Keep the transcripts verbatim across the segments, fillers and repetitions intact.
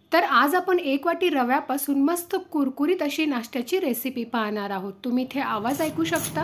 तर आज आपण एक वाटी रव्यापासून मस्त कुरकुरीत अशी नाश्त्याची रेसिपी पाहणार आहोत। तुम्ही इथे आवाज ऐकू शकता।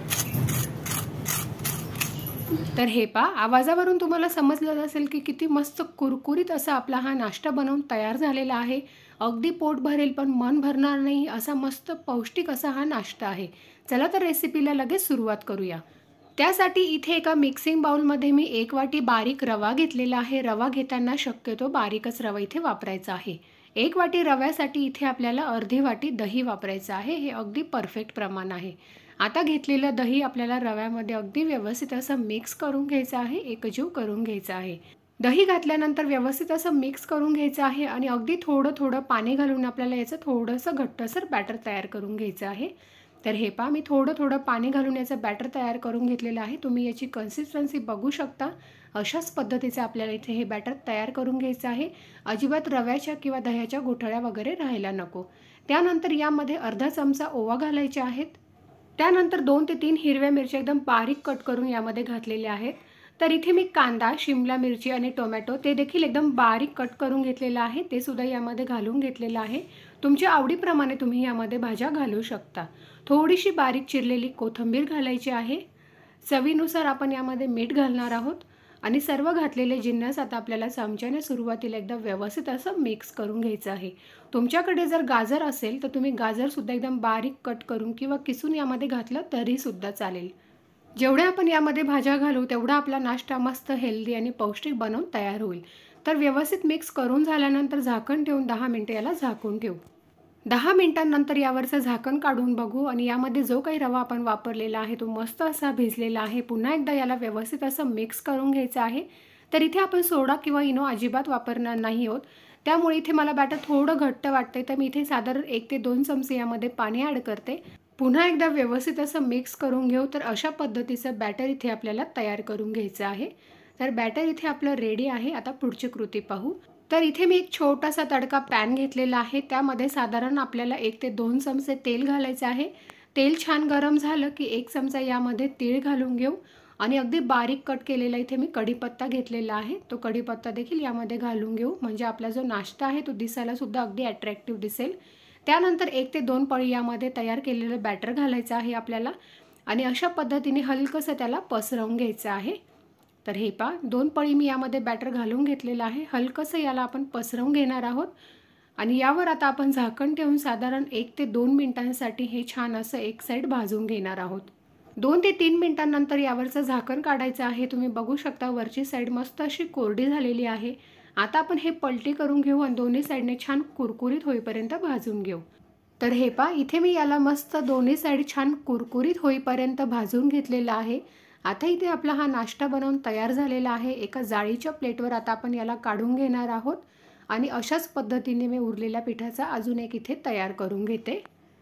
तर हे पहा, आवाजावरून तुम्हाला समजलं असेल की किती मस्त कुरकुरीत असा आपला हा नाश्ता बनवून तयार झालेला आहे। अगदी पोट भरेल पण मन भरणार नाही असा मस्त पौष्टिक असा हा नाश्ता आहे। चला तर रेसिपीला लगेच सुरुवात करूया। त्यासाठी इथे एका मिक्सिंग बाउलमध्ये मी एक वाटी बारीक रवा घेतलेला आहे। रवा घेताना शक्यतो बारीकच रवा इथे वापरायचा आहे। एक वाटी रव्यासाठी इथे आपल्याला अर्धी वाटी दही वापरायचं आहे। हे अगदी परफेक्ट प्रमाण आहे। आता घेतलेलं दही आपल्याला रव्यामध्ये अगदी व्यवस्थित असं मिक्स करून घ्यायचं आहे, एकजीव करून घ्यायचं आहे। दही घातल्यानंतर व्यवस्थित असं मिक्स करून घ्यायचं आहे आणि अगदी थोडं थोडं पाणी घालून आपल्याला याचं थोडंसं घट्टसर बॅटर तयार करून घ्यायचं आहे। तर हे पहा, मी थोडं थोडं पाणी घालून याचं बॅटर तयार करून घेतलेलं आहे। तुम्ही याची कन्सिस्टन्सी बघू शकता। अशाच पद्धतीचे आपल्याला इथे हे बॅटर तयार करून घ्यायचं आहे। अजिबात रव्याच्या किंवा दह्याच्या गोठळ्या वगैरे राहायला नको। त्यानंतर यामध्ये अर्धा चमचा ओवा घालायचे आहेत। त्यानंतर दोन ते तीन हिरव्या मिरच्या एकदम बारीक कट करून यामध्ये घातलेल्या आहेत। तर इथे मी कांदा, शिमला मिरची आणि टोमॅटो ते देखील एकदम बारीक कट करून घेतलेलं आहे। ते सुद्धा यामध्ये घालून घेतलेलं आहे। तुमच्या आवडीप्रमाणे तुम्ही यामध्ये भाज्या घालू शकता। थोडीशी बारीक चिरलेली कोथिंबीर घालायची आहे। चवीनुसार आपण यामध्ये मीठ घालणार आहोत आणि सर्व घातलेले जिन्नस आता आपल्याला चमच्याने सुरुवातीला एकदम व्यवस्थित असं मिक्स करून घ्यायचं आहे। तुमच्याकडे जर गाजर असेल तर तुम्ही गाजर सुद्धा एकदम बारीक कट करून किंवा किसून यामध्ये घातलं तरी सुद्धा चालेल। जेवढ्या आपण यामध्ये भाज्या घालू तेवढा आपला नाश्ता मस्त हेल्दी आणि पौष्टिक बनवून तयार होईल। तर व्यवस्थित मिक्स करून झाल्यानंतर झाकण ठेवून दहा मिनिटे याला झाकून ठेवू। दहा मिनिटांनंतर यावरचं झाकण काढून बघू आणि यामध्ये जो काही रवा आपण वापरलेला आहे तो मस्त असा भिजलेला आहे। पुन्हा एकदा याला व्यवस्थित असं मिक्स करून घ्यायचं आहे। तर इथे आपण सोडा किंवा इनो अजिबात वापरणार नाही आहोत। त्यामुळे इथे मला बॅटर थोडं घट्ट वाटते, तर मी इथे साधारण एक ते दोन चमचे यामध्ये पाणी ॲड करते। पुन्हा एकदा व्यवस्थित असं मिक्स करून घेऊ। तर अशा पद्धतीचं बॅटर इथे आपल्याला तयार करून घ्यायचं आहे। तर बॅटर इथे आपलं रेडी आहे। आता पुढची कृती पाहू। तर इथे मी एक छोटासा तडका पॅन घेतलेला आहे। त्यामध्ये साधारण आपल्याला एक ते दोन चमचे तेल घालायचं आहे। तेल छान गरम झालं की एक चमचा यामध्ये तीळ घालून घेऊ आणि अगदी बारीक कट केलेला इथे मी कढीपत्ता घेतलेला आहे। तो कढीपत्ता देखील यामध्ये घालून घेऊ, म्हणजे आपला जो नाश्ता आहे तो दिसायला सुद्धा अगदी अट्रॅक्टिव्ह दिसेल। त्यानंतर एक ते दोन पळी यामध्ये तयार केलेलं बॅटर घालायचं आहे आपल्याला आणि अशा पद्धतीने हलकंसं त्याला पसरवून घ्यायचं आहे। तर हे पहा, दोन पळी मी यामध्ये बॅटर घालून घेतलेलं आहे। हलकंसं याला आपण पसरवून घेणार आहोत आणि यावर आता आपण झाकण ठेवून साधारण एक ते दोन मिनिटांसाठी हे छान असं एक साईड भाजून घेणार आहोत। दोन ते तीन मिनिटांनंतर यावरचं झाकण काढायचं आहे। तुम्ही बघू शकता वरची साईड मस्त अशी कोरडी झालेली आहे। आता आपण हे पलटी करून घेऊ आणि दोन्ही साईडने छान कुरकुरीत होईपर्यंत भाजून घेऊ। तर हे पहा, इथे मी याला मस्त दोन्ही साईड छान कुरकुरीत होईपर्यंत भाजून घेतलेला आहे। आता इथे आपला हा नाश्ता बनवून तयार झालेला आहे। एका जाळीच्या प्लेटवर आता आपण याला काढून घेणार आहोत आणि अशाच पद्धतीने मी उरलेल्या पिठाचा अजून एक इथे तयार करून घेते।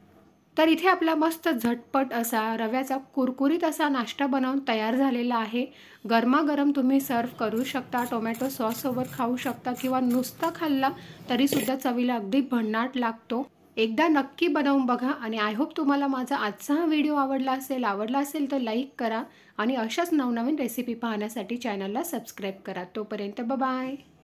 तर इथे आपला मस्त झटपट असा रव्याचा कुरकुरीत असा नाश्ता बनवून तयार झालेला आहे। गरमागरम तुम्ही सर्व करू शकता, टोमॅटो सॉस सोबत खाऊ शकता किंवा नुसता खाल्ला तरी सुद्धा चवीला अगदी भन्नाट लागतो। एकदा नक्की बनवून बघा आणि आय होप तुम्हाला माझा आजचा हा व्हिडिओ आवडला असेल। आवडला असेल तर लाईक करा आणि अशाच नवनवीन रेसिपी पाहण्यासाठी चॅनलला सबस्क्राईब करा। तोपर्यंत बाय बाय।